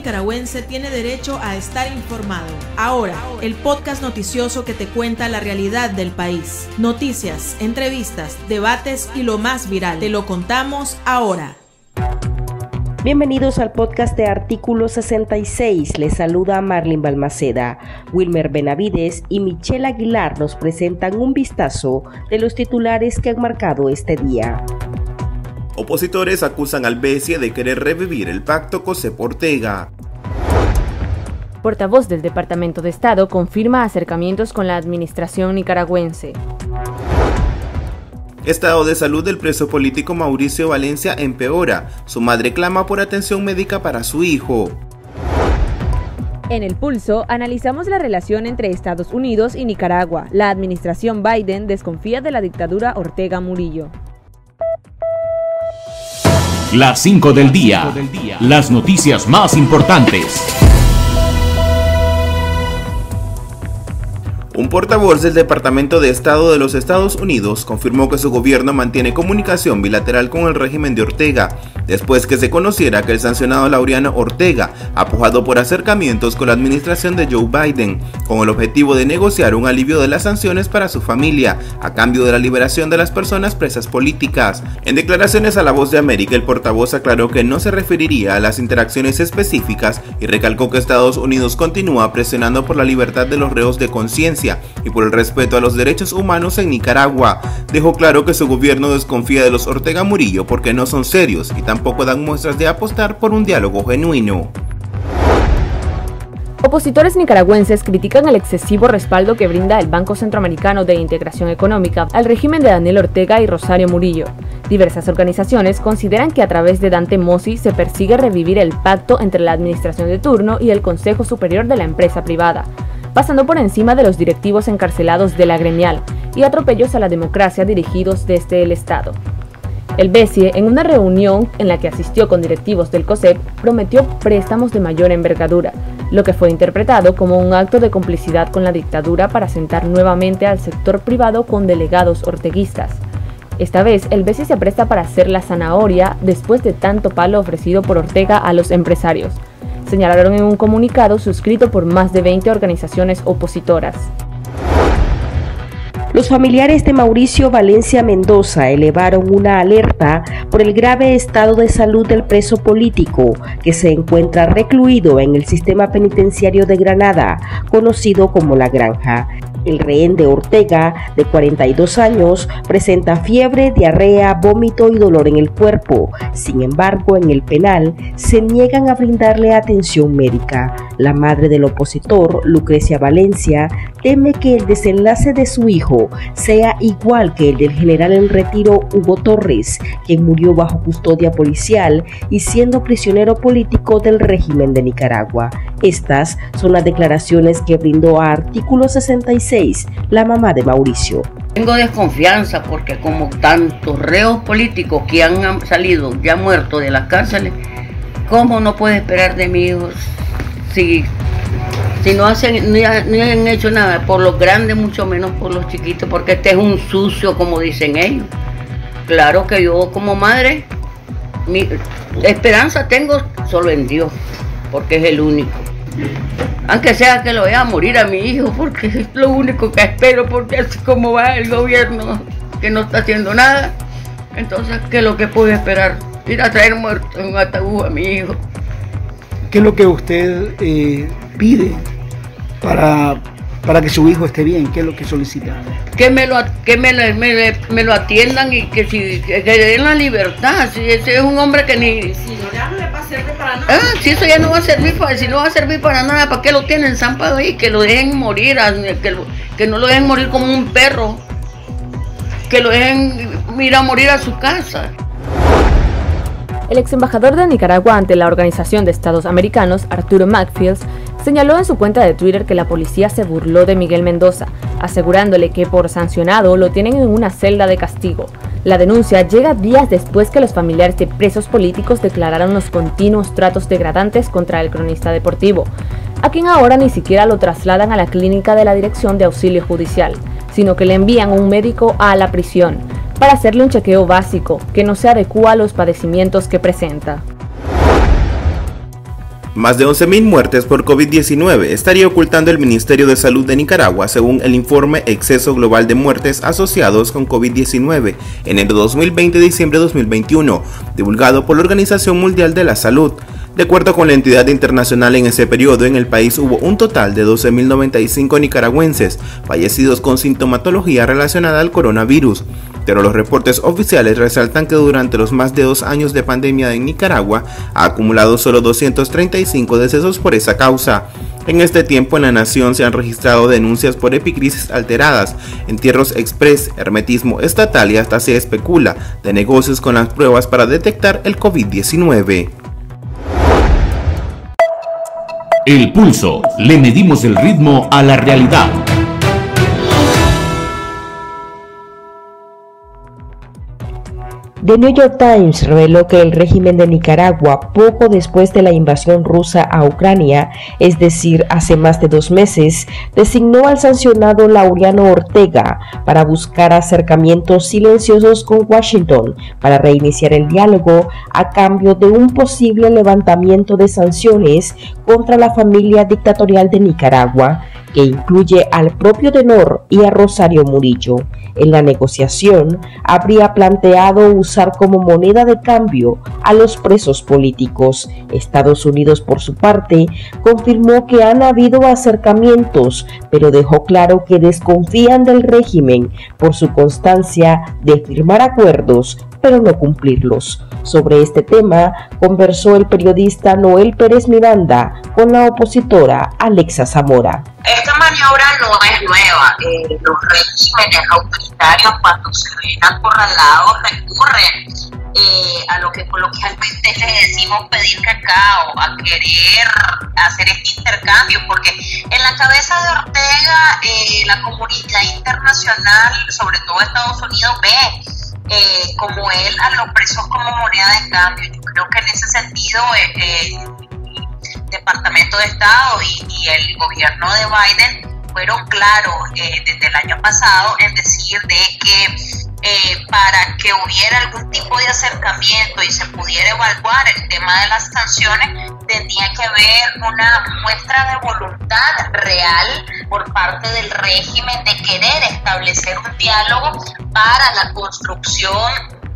nicaragüense tiene derecho a estar informado. Ahora, el podcast noticioso que te cuenta la realidad del país. Noticias, entrevistas, debates y lo más viral. Te lo contamos ahora. Bienvenidos al podcast de Artículo 66. Les saluda Marlene Balmaceda. Wilmer Benavides y Michelle Aguilar nos presentan un vistazo de los titulares que han marcado este día. Opositores acusan al BESIE de querer revivir el pacto COSEP-Ortega. Portavoz del Departamento de Estado confirma acercamientos con la administración nicaragüense. Estado de salud del preso político Mauricio Valencia empeora. Su madre clama por atención médica para su hijo. En El Pulso, analizamos la relación entre Estados Unidos y Nicaragua. La administración Biden desconfía de la dictadura Ortega Murillo. Las 5 del día. Las noticias más importantes. Un portavoz del Departamento de Estado de los Estados Unidos confirmó que su gobierno mantiene comunicación bilateral con el régimen de Ortega, después que se conociera que el sancionado Laureano Ortega ha pujado por acercamientos con la administración de Joe Biden, con el objetivo de negociar un alivio de las sanciones para su familia, a cambio de la liberación de las personas presas políticas. En declaraciones a La Voz de América, el portavoz aclaró que no se referiría a las interacciones específicas y recalcó que Estados Unidos continúa presionando por la libertad de los reos de conciencia y por el respeto a los derechos humanos en Nicaragua. Dejó claro que su gobierno desconfía de los Ortega Murillo porque no son serios y tampoco dan muestras de apostar por un diálogo genuino. Opositores nicaragüenses critican el excesivo respaldo que brinda el Banco Centroamericano de Integración Económica al régimen de Daniel Ortega y Rosario Murillo. Diversas organizaciones consideran que a través de Dante Mossi se persigue revivir el pacto entre la administración de turno y el Consejo Superior de la empresa privada, pasando por encima de los directivos encarcelados de la gremial y atropellos a la democracia dirigidos desde el Estado. El BESIE, en una reunión en la que asistió con directivos del COSEP, prometió préstamos de mayor envergadura, lo que fue interpretado como un acto de complicidad con la dictadura para sentar nuevamente al sector privado con delegados orteguistas. Esta vez, el BESIE se presta para hacer la zanahoria después de tanto palo ofrecido por Ortega a los empresarios, señalaron en un comunicado suscrito por más de 20 organizaciones opositoras. Los familiares de Mauricio Valencia Mendoza elevaron una alerta por el grave estado de salud del preso político que se encuentra recluido en el sistema penitenciario de Granada, conocido como La Granja. El rehén de Ortega, de 42 años, presenta fiebre, diarrea, vómito y dolor en el cuerpo. Sin embargo, en el penal se niegan a brindarle atención médica. La madre del opositor, Lucrecia Valencia, teme que el desenlace de su hijo sea igual que el del general en retiro Hugo Torres, quien murió bajo custodia policial y siendo prisionero político del régimen de Nicaragua. Estas son las declaraciones que brindó a Artículo 66 la mamá de Mauricio. Tengo desconfianza porque como tantos reos políticos que han salido ya muertos de las cárceles, ¿cómo no puede esperar de mi hijo si no han hecho nada por los grandes, mucho menos por los chiquitos? Porque este es un sucio, como dicen ellos. Claro que yo como madre, mi esperanza tengo solo en Dios, porque es el único. Aunque sea que lo vaya a morir a mi hijo, porque es lo único que espero, porque así como va el gobierno, que no está haciendo nada, entonces, ¿qué es lo que puedo esperar? Ir a traer muerto en un ataúd a mi hijo. ¿Qué es lo que usted pide para que su hijo esté bien? ¿Qué es lo que solicita? Que me lo atiendan y que le den la libertad. Si ese es un hombre que ni... Si no, ya no le va a servir para nada. Si eso ya no va a servir si no va a servir para nada, ¿para qué lo tienen zampado ahí? Que lo dejen morir, que no lo dejen morir como un perro. Que lo dejen ir a morir a su casa. El ex embajador de Nicaragua ante la Organización de Estados Americanos, Arturo McFields, señaló en su cuenta de Twitter que la policía se burló de Miguel Mendoza, asegurándole que por sancionado lo tienen en una celda de castigo. La denuncia llega días después que los familiares de presos políticos declararon los continuos tratos degradantes contra el cronista deportivo, a quien ahora ni siquiera lo trasladan a la clínica de la Dirección de Auxilio Judicial, sino que le envían un médico a la prisión para hacerle un chequeo básico que no se adecúa a los padecimientos que presenta. Más de 11.000 muertes por COVID-19 estaría ocultando el Ministerio de Salud de Nicaragua, según el informe Exceso Global de Muertes Asociados con COVID-19, enero 2020-diciembre 2021, divulgado por la Organización Mundial de la Salud. De acuerdo con la entidad internacional, en ese periodo en el país hubo un total de 12.095 nicaragüenses fallecidos con sintomatología relacionada al coronavirus. Pero los reportes oficiales resaltan que durante los más de 2 años de pandemia en Nicaragua ha acumulado solo 235 decesos por esa causa. En este tiempo en la nación se han registrado denuncias por epicrisis alteradas, entierros express, hermetismo estatal y hasta se especula de negocios con las pruebas para detectar el COVID-19. El Pulso. Le medimos el ritmo a la realidad. The New York Times reveló que el régimen de Nicaragua, poco después de la invasión rusa a Ucrania, es decir, hace más de 2 meses, designó al sancionado Laureano Ortega para buscar acercamientos silenciosos con Washington para reiniciar el diálogo a cambio de un posible levantamiento de sanciones contra la familia dictatorial de Nicaragua, que incluye al propio tenor y a Rosario Murillo. En la negociación, habría planteado usar como moneda de cambio a los presos políticos. Estados Unidos, por su parte, confirmó que han habido acercamientos, pero dejó claro que desconfían del régimen por su constancia de firmar acuerdos, pero no cumplirlos. Sobre este tema, conversó el periodista Noel Pérez Miranda con la opositora Alexa Zamora. Esta maniobra no es nueva. Los regímenes autoritarios, cuando se ven acorralados, recurren a lo que coloquialmente le decimos pedir cacao, a querer hacer este intercambio, porque en la cabeza de Ortega la comunidad internacional, sobre todo Estados Unidos, ve como él a los presos como moneda de cambio. Yo creo que en ese sentido Departamento de Estado y el gobierno de Biden fueron claros desde el año pasado en decir de que para que hubiera algún tipo de acercamiento y se pudiera evaluar el tema de las sanciones, tenía que haber una muestra de voluntad real por parte del régimen de querer establecer un diálogo para la construcción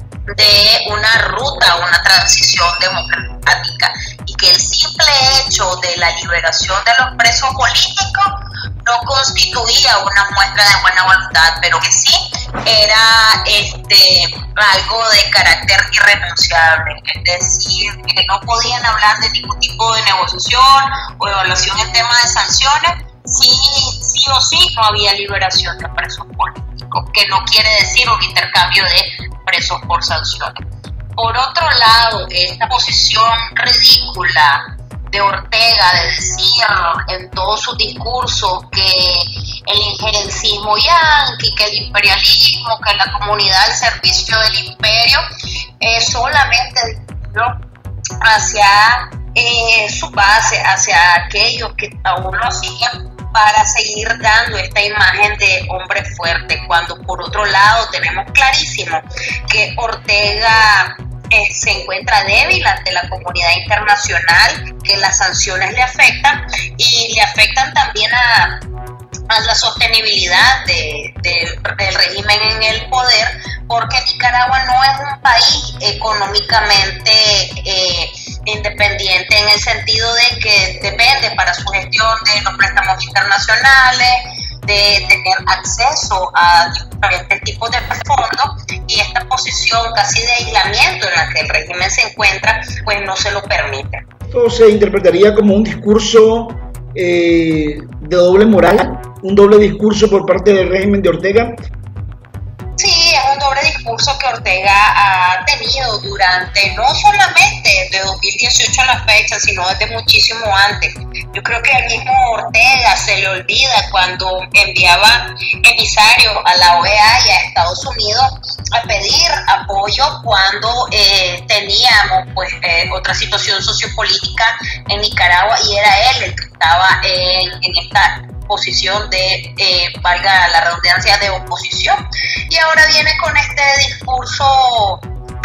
de una ruta, una transición democrática, y que el simple hecho de la liberación de los presos políticos no constituía una muestra de buena voluntad, pero que sí era algo de carácter irrenunciable, es decir, que no podían hablar de ningún tipo de negociación o evaluación en tema de sanciones si sí o sí no había liberación de presos políticos, que no quiere decir un intercambio de presos por sanciones. Por otro lado, esta posición ridícula de Ortega de decir en todo su discurso que el injerencismo yanqui, que el imperialismo, que la comunidad al servicio del imperio, solamente hacia su base, hacia aquellos que aún lo siguen, para seguir dando esta imagen de hombre fuerte, cuando por otro lado tenemos clarísimo que Ortega se encuentra débil ante la comunidad internacional, que las sanciones le afectan y le afectan también a la sostenibilidad del régimen en el poder, porque Nicaragua no es un país económicamente independiente en el sentido de que depende para su gestión de los préstamos internacionales, de tener acceso a diferentes tipos de fondos, y esta posición casi de aislamiento en la que el régimen se encuentra, pues no se lo permite. Esto se interpretaría como un discurso de doble moral, un doble discurso por parte del régimen de Ortega. Sí, es un doble discurso que Ortega ha tenido durante, no solamente de 2018 a la fecha, sino desde muchísimo antes. Yo creo que al mismo Ortega se le olvida cuando enviaba emisarios a la OEA y a Estados Unidos a pedir apoyo cuando teníamos otra situación sociopolítica en Nicaragua, y era él el que estaba en esta posición de, valga la redundancia, de oposición, y ahora viene con este discurso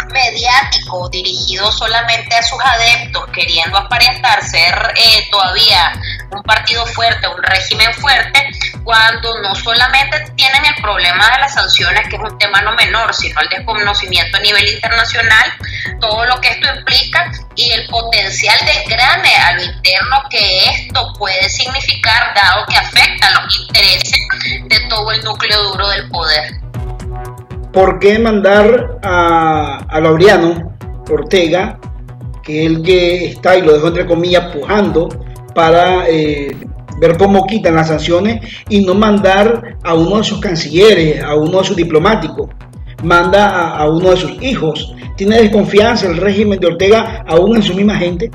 mediático dirigido solamente a sus adeptos, queriendo aparentar ser todavía un partido fuerte, un régimen fuerte, cuando no solamente tienen el problema de las sanciones, que es un tema no menor, sino el desconocimiento a nivel internacional, todo lo que esto implica y el potencial desgrane a lo interno que esto puede significar, dado que afecta a los intereses de todo el núcleo duro del poder. ¿Por qué mandar a Laureano Ortega, que él que está, y lo dejo entre comillas, pujando para ver cómo quitan las sanciones, y no mandar a uno de sus cancilleres, a uno de sus diplomáticos? Manda a uno de sus hijos. ¿Tiene desconfianza el régimen de Ortega aún en su misma gente?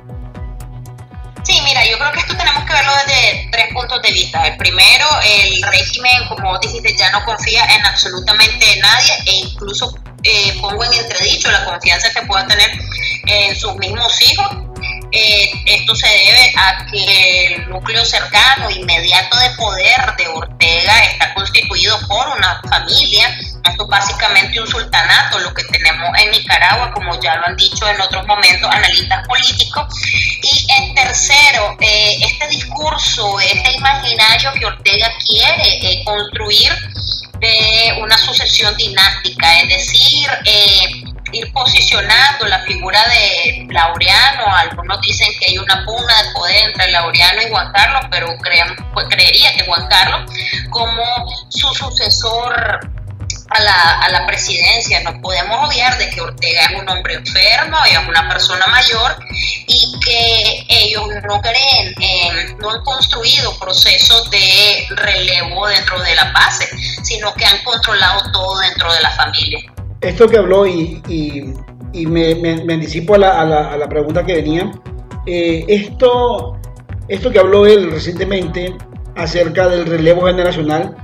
Sí, mira, yo creo que esto tenemos que verlo desde 3 puntos de vista. El primero, el régimen, como dijiste, ya no confía en absolutamente nadie, e incluso pongo en entredicho la confianza que pueda tener en sus mismos hijos. Esto se debe a que el núcleo cercano, inmediato de poder de Ortega está constituido por una familia. Esto es básicamente un sultanato, lo que tenemos en Nicaragua, como ya lo han dicho en otros momentos analistas políticos. Y en tercero, este discurso, este imaginario que Ortega quiere construir de una sucesión dinástica, es decir, ir posicionando la figura de Laureano. Algunos dicen que hay una pugna de poder entre Laureano y Juan Carlos, pero creería que Juan Carlos como su sucesor a la presidencia. No podemos obviar de que Ortega es un hombre enfermo, es una persona mayor, y que ellos no creen, no han construido procesos de relevo dentro de la base, sino que han controlado todo dentro de la familia. Esto que habló, y me anticipo a la pregunta que venía, esto que habló él recientemente acerca del relevo generacional,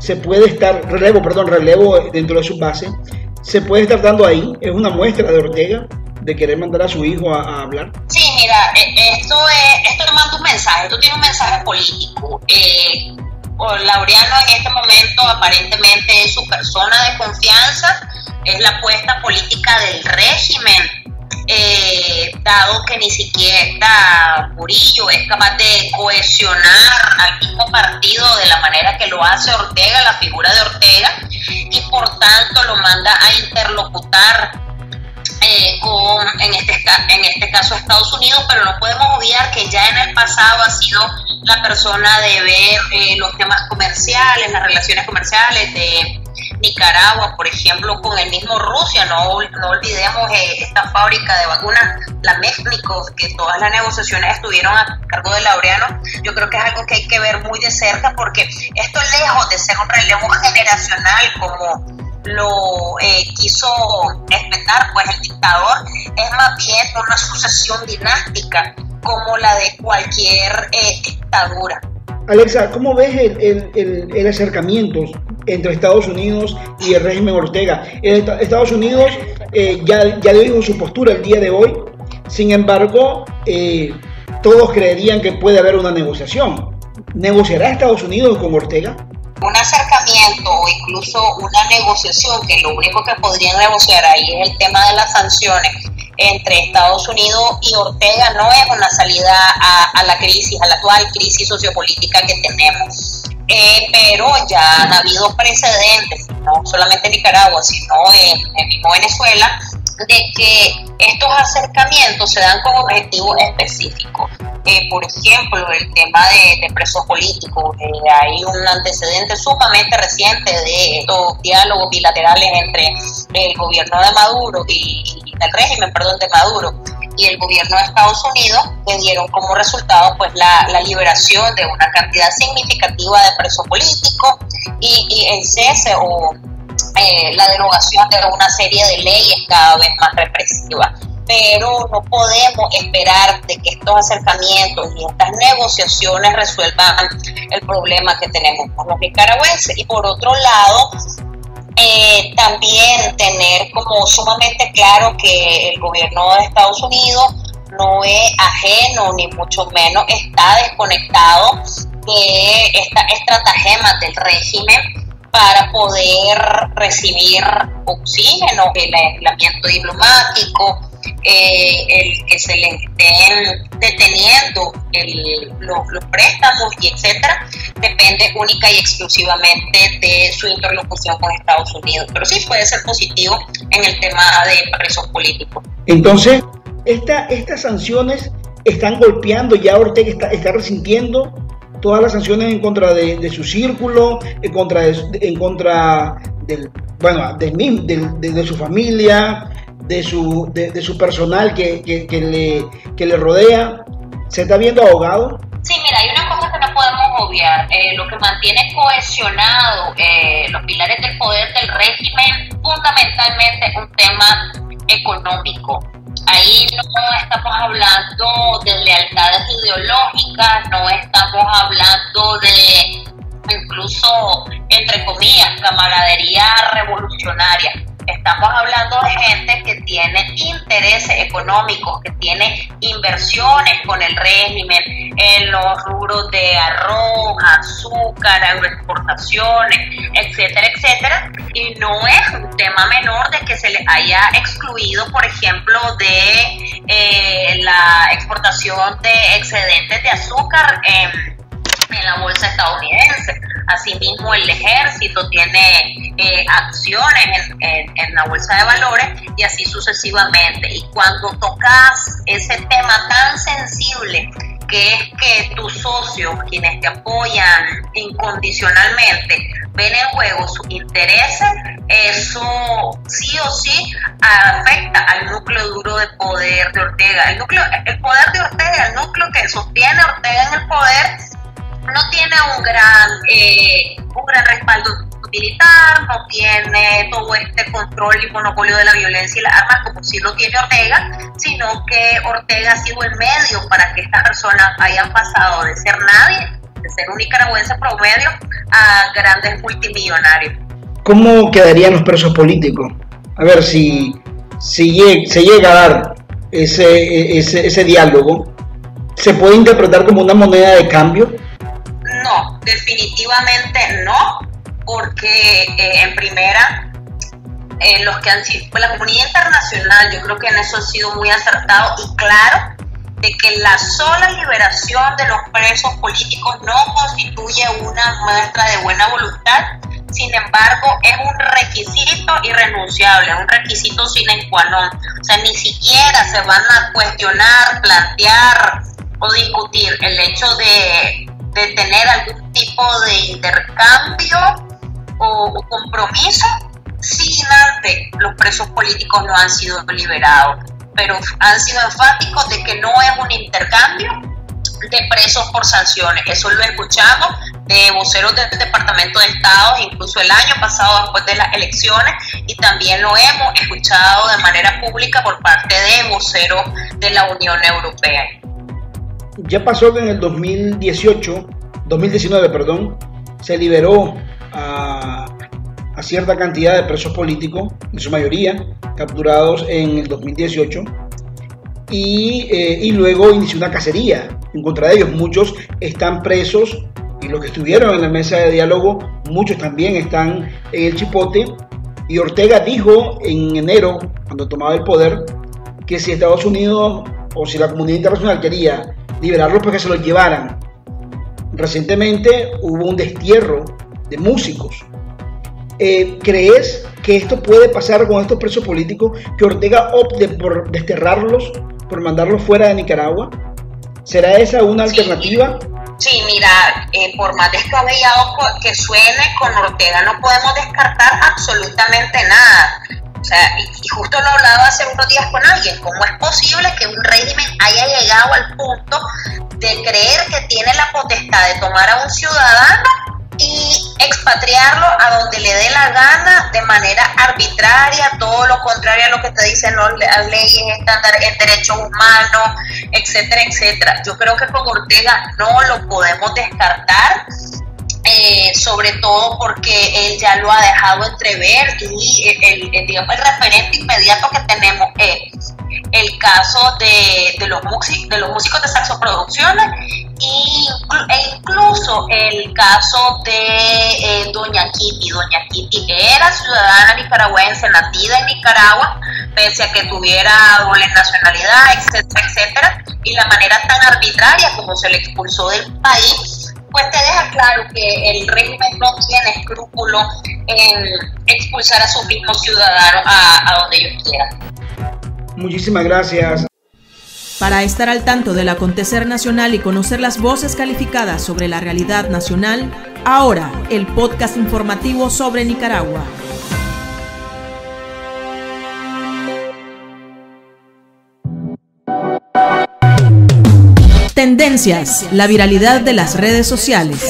relevo dentro de su base, se puede estar dando ahí. Es una muestra de Ortega de querer mandar a su hijo a hablar. Sí, mira, esto no manda un mensaje, esto tiene un mensaje político. Laureano en este momento aparentemente es su persona de confianza, es la apuesta política del régimen, dado que ni siquiera Murillo es capaz de cohesionar al mismo partido de la manera que lo hace Ortega, la figura de Ortega, y por tanto lo manda a interlocutar en este caso Estados Unidos. Pero no podemos obviar que ya en el pasado ha sido la persona de ver los temas comerciales, las relaciones comerciales de Nicaragua, por ejemplo, con el mismo Rusia. No olvidemos esta fábrica de vacunas, la México, que todas las negociaciones estuvieron a cargo de Laureano. Yo creo que es algo que hay que ver muy de cerca, porque esto, lejos de ser un relevo generacional como lo quiso respetar pues el dictador, es más bien una sucesión dinástica como la de cualquier dictadura. Alexa, ¿cómo ves el acercamiento entre Estados Unidos y el régimen Ortega? Estados Unidos ya dijo su postura el día de hoy. Sin embargo, todos creerían que puede haber una negociación. ¿Negociará Estados Unidos con Ortega? Un acercamiento o incluso una negociación, que lo único que podrían negociar ahí es el tema de las sanciones entre Estados Unidos y Ortega, no es una salida a la crisis, a la actual crisis sociopolítica que tenemos. Pero ya han habido precedentes, no solamente en Nicaragua, sino en mismo Venezuela, de que estos acercamientos se dan con objetivos específicos. Por ejemplo, el tema de presos políticos. Hay un antecedente sumamente reciente de estos diálogos bilaterales entre el gobierno de Maduro el régimen de Maduro y el gobierno de Estados Unidos, que dieron como resultado pues la liberación de una cantidad significativa de presos políticos y el cese o la derogación de una serie de leyes cada vez más represivas. Pero no podemos esperar de que estos acercamientos y estas negociaciones resuelvan el problema que tenemos con los nicaragüenses. Y por otro lado, también tener como sumamente claro que el gobierno de Estados Unidos no es ajeno, ni mucho menos está desconectado de estas estratagemas del régimen para poder recibir oxígeno, el aislamiento diplomático, el que se le estén deteniendo los préstamos y etcétera, depende única y exclusivamente de su interlocución con Estados Unidos. Pero sí puede ser positivo en el tema de presos políticos. Entonces, estas sanciones están golpeando, ya Ortega está resintiendo todas las sanciones en contra de su círculo, en contra de su familia, de su personal que le rodea. ¿Se está viendo ahogado? Sí, mira, hay una cosa que no podemos obviar. Lo que mantiene cohesionado los pilares del poder del régimen, fundamentalmente es un tema económico. Ahí no estamos hablando de lealtades ideológicas, no estamos hablando de, incluso, entre comillas, camaradería revolucionaria. Estamos hablando de gente que tiene intereses económicos, que tiene inversiones con el régimen en los rubros de arroz, azúcar, agroexportaciones, etcétera, etcétera. Y no es un tema menor de que se le haya excluido, por ejemplo, de la exportación de excedentes de azúcar en la bolsa estadounidense. Asimismo, el ejército tiene acciones en la bolsa de valores y así sucesivamente. Y cuando tocas ese tema tan sensible, que es que tus socios, quienes te apoyan incondicionalmente, ven en juego sus intereses, eso sí o sí afecta al núcleo duro de poder de Ortega. El poder de Ortega, el núcleo que sostiene a Ortega en el poder, no tiene un gran respaldo militar, no tiene todo este control y monopolio de la violencia y las armas como sí lo tiene Ortega, sino que Ortega ha sido el medio para que estas personas hayan pasado de ser nadie, de ser un nicaragüense promedio, a grandes multimillonarios. ¿Cómo quedarían los presos políticos? A ver, si se llega a dar ese diálogo, ¿se puede interpretar como una moneda de cambio? No, definitivamente no, porque en primera, los que han sido, pues la comunidad internacional, yo creo que en eso ha sido muy acertado y claro, de que la sola liberación de los presos políticos no constituye una muestra de buena voluntad. Sin embargo, es un requisito irrenunciable, un requisito sine qua non. O sea, ni siquiera se van a cuestionar, plantear o discutir el hecho de tener algún tipo de intercambio o compromiso si antes los presos políticos no han sido liberados, pero han sido enfáticos de que no es un intercambio de presos por sanciones. Eso lo escuchamos de voceros del Departamento de Estado, incluso el año pasado después de las elecciones, y también lo hemos escuchado de manera pública por parte de voceros de la Unión Europea. Ya pasó que en el 2019, se liberó a cierta cantidad de presos políticos, en su mayoría capturados en el 2018, y luego inició una cacería en contra de ellos. Muchos están presos y los que estuvieron en la mesa de diálogo, muchos también están en el chipote. Y Ortega dijo en enero, cuando tomaba el poder, que si Estados Unidos o si la comunidad internacional quería liberarlos, pues que se los llevaran. Recientemente hubo un destierro de músicos. ¿Crees que esto puede pasar con estos presos políticos, que Ortega opte por desterrarlos, por mandarlos fuera de Nicaragua? ¿Será esa una alternativa? Sí, mira, por más descabellado que suene, con Ortega no podemos descartar absolutamente nada. O sea, y justo lo hablaba hace unos días con alguien, ¿cómo es posible que un régimen haya llegado al punto de creer que tiene la potestad de tomar a un ciudadano y expatriarlo a donde le dé la gana de manera arbitraria, todo lo contrario a lo que te dicen las leyes, estándares, derechos humanos, etcétera, etcétera? Yo creo que con Ortega no lo podemos descartar, sobre todo porque él ya lo ha dejado entrever, y el referente inmediato que tenemos es el caso de los músicos de Saxo Producciones e incluso el caso de Doña Kitty. Doña Kitty era ciudadana nicaragüense, nacida en Nicaragua, pese a que tuviera doble nacionalidad, etcétera, etcétera, y la manera tan arbitraria como se le expulsó del país, pues te deja claro que el régimen no tiene escrúpulo en expulsar a sus mismos ciudadanos a donde ellos quieran. Muchísimas gracias. Para estar al tanto del acontecer nacional y conocer las voces calificadas sobre la realidad nacional, ahora el podcast informativo sobre Nicaragua. Tendencias, la viralidad de las redes sociales.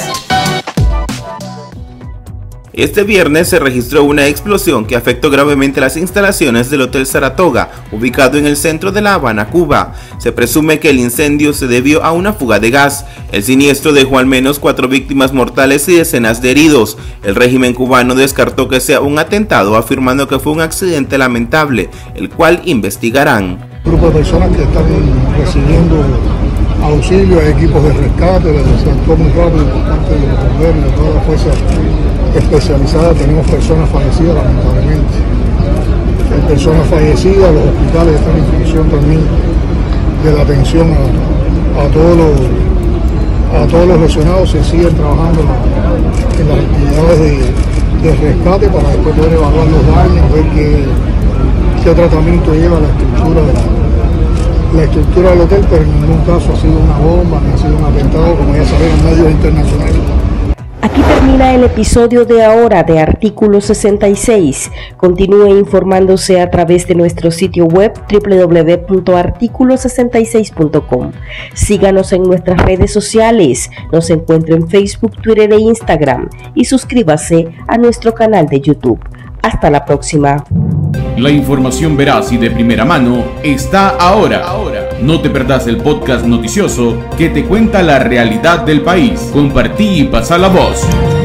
Este viernes se registró una explosión que afectó gravemente las instalaciones del Hotel Saratoga, ubicado en el centro de La Habana, Cuba. Se presume que el incendio se debió a una fuga de gas. El siniestro dejó al menos 4 víctimas mortales y decenas de heridos. El régimen cubano descartó que sea un atentado, afirmando que fue un accidente lamentable, el cual investigarán. Un grupo de personas que están recibiendo auxilio a equipos de rescate, se actuó muy rápido por parte de los bomberos y de todas las fuerzas especializadas. Tenemos personas fallecidas, lamentablemente. Hay personas fallecidas, los hospitales están en función también de la atención a todos los lesionados. Se siguen trabajando en las actividades de rescate para después poder evaluar los daños, ver qué tratamiento lleva la estructura del hotel, pero en ningún caso ha sido una bomba, ni ha sido un atentado, como ya saben en medios internacionales. Aquí termina el episodio de ahora de Artículo 66. Continúe informándose a través de nuestro sitio web www.articulo66.com. Síganos en nuestras redes sociales. Nos encuentra en Facebook, Twitter e Instagram. Y suscríbase a nuestro canal de YouTube. Hasta la próxima. La información veraz y de primera mano está ahora. No te perdás el podcast noticioso que te cuenta la realidad del país. Compartí y pasa la voz.